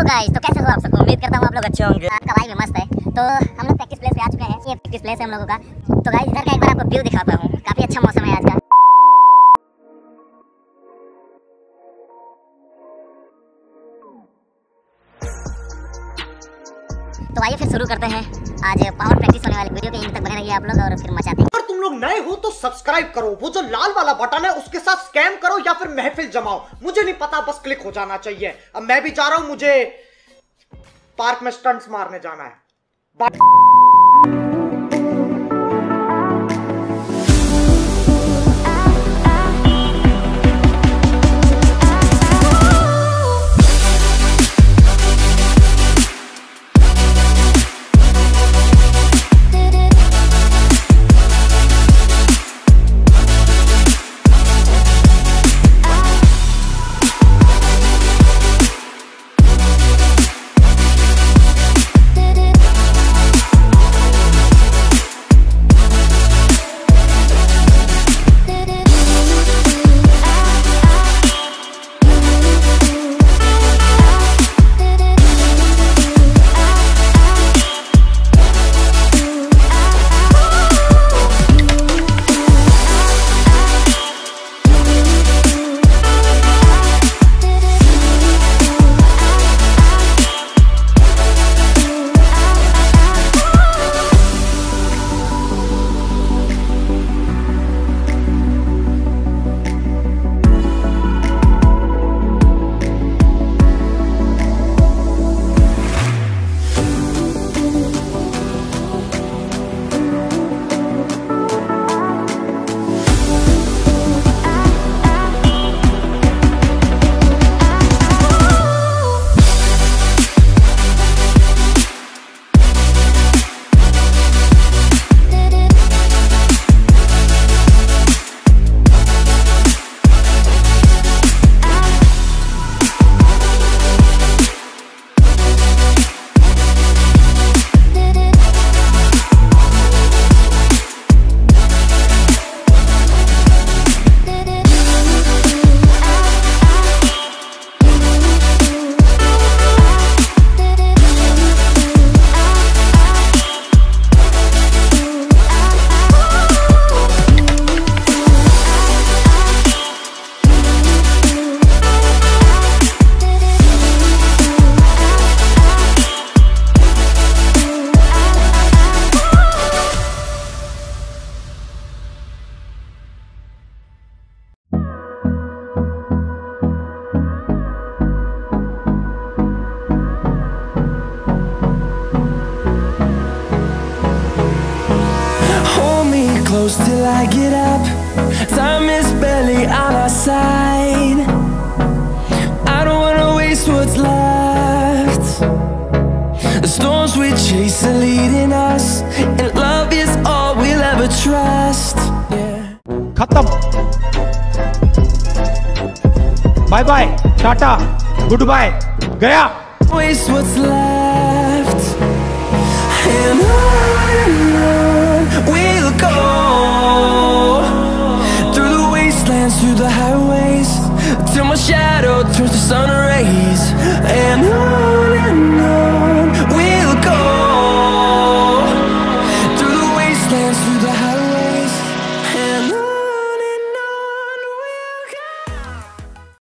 Guys, तो कैसे हो आप सब? उम्मीद करता हूँ आप लोग अच्छे होंगे। आपका भाई भी मस्त है। तो हम लोग प्रैक्टिस प्लेस पे आ चुके हैं। ये प्रैक्टिस प्लेस है हम लोगों का। तो गाइस इधर का एक बार आपको व्यू दिखाता हूँ। काफी अच्छा मौसम है आज का। तो आइए फिर शुरू करते हैं। आज पावर प्रैक्टिस होने वाली वीडियो के एंड तक बने रहिए आप लोग और फिर मचाते हैं। अगर तुम लोग नए हो तो सब्सक्राइब करो, वो जो लाल वाला बटन है उसके साथ स्कैम करो या फिर महफिल जमाओ, मुझे नहीं पता, बस क्लिक हो जाना चाहिए। अब मैं भी जा रहा हूं, मुझे पार्क में स्टंट्स मारने जाना है। Close till I get up. Time is barely on our side. I don't wanna waste what's left. The storms we chase are leading us, and love is all we'll ever trust. Yeah. खत्म। Bye bye, tata, goodbye, गया। Waste what's left, and on we'll go. Through the wastelands, through the highways, till my shadow turns to sun rays. And on